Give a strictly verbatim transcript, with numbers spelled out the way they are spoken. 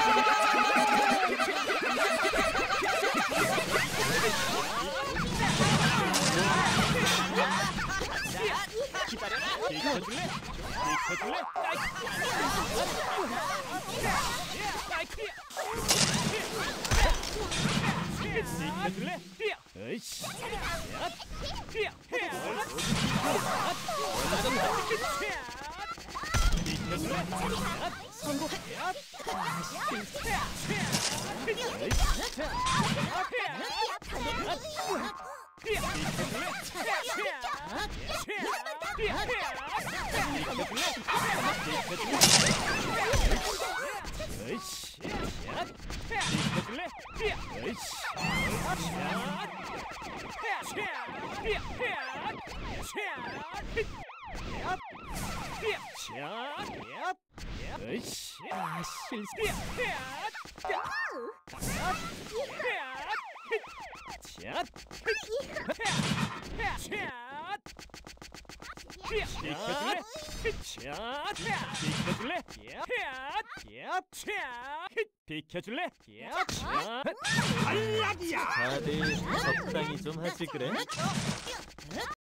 기다려라. 비켜줄래? 비켜줄래? 비켜줄래? 뛰어. 으이씨. 뛰어. 비켜줄래? 성공. 아, 실수. 비켜줄래? 비켜줄래? 비켜줄래? 탈락이야. 다들 적당히 좀 하지 그래?